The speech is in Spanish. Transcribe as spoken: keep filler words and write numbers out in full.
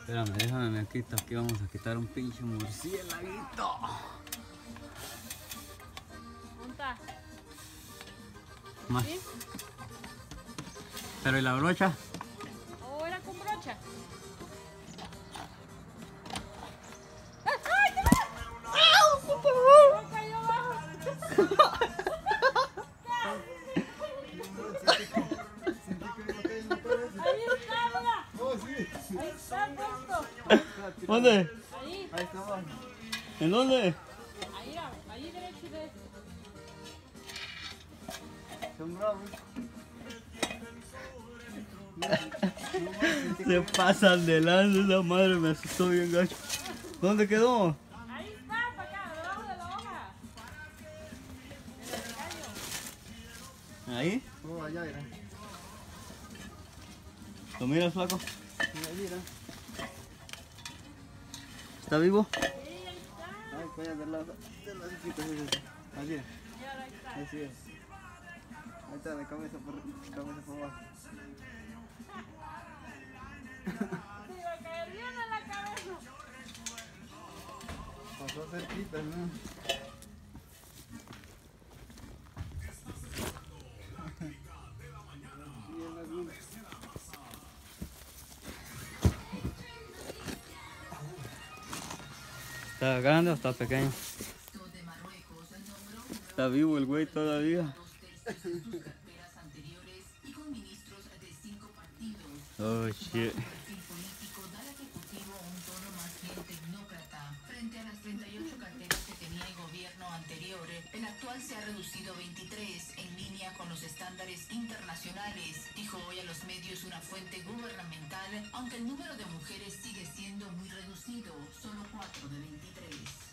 Espérame, déjame, me quito. Aquí vamos a quitar un pinche murciélaguito. Punta. Más. ¿Sí? Pero ¿y la brocha? ¿O era con brocha? Ahí está puesto. ¿Dónde? Ahí. Ahí estaba. ¿En dónde? Ahí, ahí derecho y derecho. Son bravos. Se pasan de lanza, esa madre me asustó bien gacho. ¿Dónde quedó? Ahí está, para acá, debajo de la hoja. En el caño. ¿Ahí? Oh, allá era. ¿Lo miras, flaco? Mira, mira. ¿Está vivo? Sí, ahí está. Ay, vaya de lado. De lado, chiquito, sí, sí, sí. Así es. Mira, ahí está. Así es. Ahí está, de cabeza por, cabeza por abajo. Se iba a caer bien en la cabeza. Pasó cerquita, ¿no? Bien, algún. ¿Está grande o está pequeño? Está vivo el güey todavía. Oh shit. Frente a las treinta y ocho carteras que tenía el gobierno anterior, el actual se ha reducido a veintitrés, en línea con los estándares internacionales, dijo hoy a los medios una fuente gubernamental, aunque el número de mujeres sigue siendo muy reducido, solo cuatro de veintitrés.